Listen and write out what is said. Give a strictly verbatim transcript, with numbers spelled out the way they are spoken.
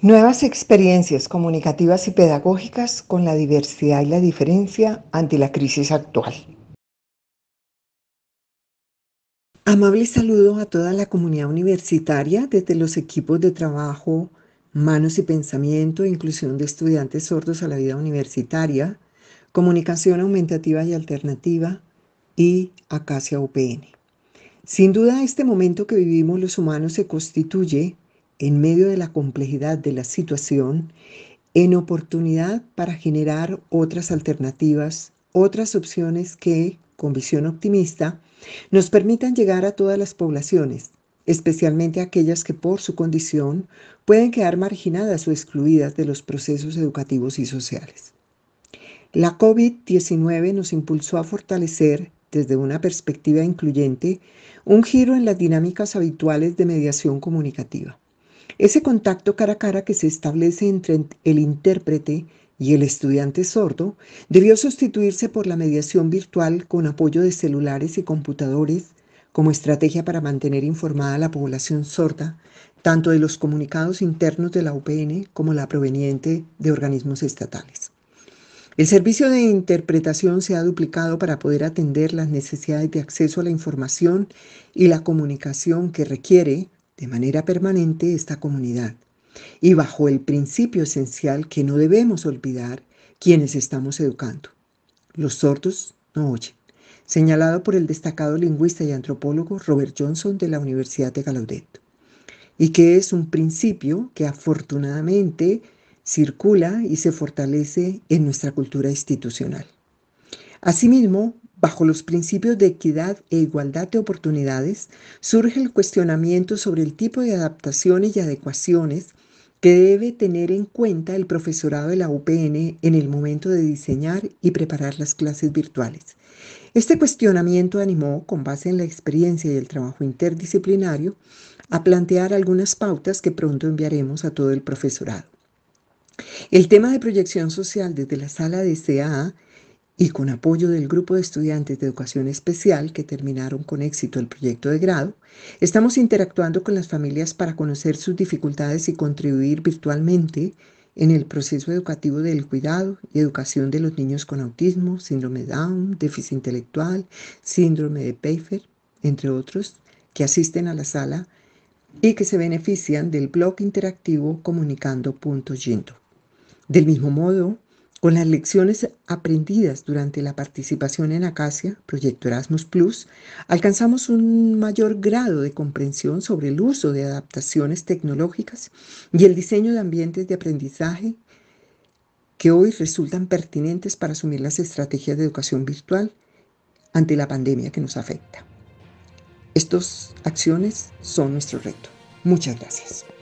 Nuevas experiencias comunicativas y pedagógicas con la diversidad y la diferencia ante la crisis actual. Amable saludo a toda la comunidad universitaria desde los equipos de trabajo Manos y Pensamiento, Inclusión de Estudiantes Sordos a la Vida Universitaria, Comunicación Aumentativa y Alternativa y Acacia U P N. Sin duda, este momento que vivimos los humanos se constituye, en medio de la complejidad de la situación, en oportunidad para generar otras alternativas, otras opciones que, con visión optimista, nos permitan llegar a todas las poblaciones, especialmente aquellas que por su condición pueden quedar marginadas o excluidas de los procesos educativos y sociales. La COVID diecinueve nos impulsó a fortalecer, desde una perspectiva incluyente, un giro en las dinámicas habituales de mediación comunicativa. Ese contacto cara a cara que se establece entre el intérprete y el estudiante sordo debió sustituirse por la mediación virtual con apoyo de celulares y computadores como estrategia para mantener informada a la población sorda, tanto de los comunicados internos de la U P N como la proveniente de organismos estatales. El servicio de interpretación se ha duplicado para poder atender las necesidades de acceso a la información y la comunicación que requiere, de manera permanente, esta comunidad, y bajo el principio esencial que no debemos olvidar quienes estamos educando. Los sordos no oyen, señalado por el destacado lingüista y antropólogo Robert Johnson de la Universidad de Gallaudet, y que es un principio que afortunadamente circula y se fortalece en nuestra cultura institucional. Asimismo, bajo los principios de equidad e igualdad de oportunidades, surge el cuestionamiento sobre el tipo de adaptaciones y adecuaciones que debe tener en cuenta el profesorado de la U P N en el momento de diseñar y preparar las clases virtuales. Este cuestionamiento animó, con base en la experiencia y el trabajo interdisciplinario, a plantear algunas pautas que pronto enviaremos a todo el profesorado. El tema de proyección social desde la sala de C A A y con apoyo del grupo de estudiantes de educación especial que terminaron con éxito el proyecto de grado, estamos interactuando con las familias para conocer sus dificultades y contribuir virtualmente en el proceso educativo del cuidado y educación de los niños con autismo, síndrome de Down, déficit intelectual, síndrome de Pfeiffer, entre otros, que asisten a la sala y que se benefician del blog interactivo comunicando punto gindo. Del mismo modo, con las lecciones aprendidas durante la participación en Acacia, Proyecto Erasmus Plus, alcanzamos un mayor grado de comprensión sobre el uso de adaptaciones tecnológicas y el diseño de ambientes de aprendizaje que hoy resultan pertinentes para asumir las estrategias de educación virtual ante la pandemia que nos afecta. Estas acciones son nuestro reto. Muchas gracias.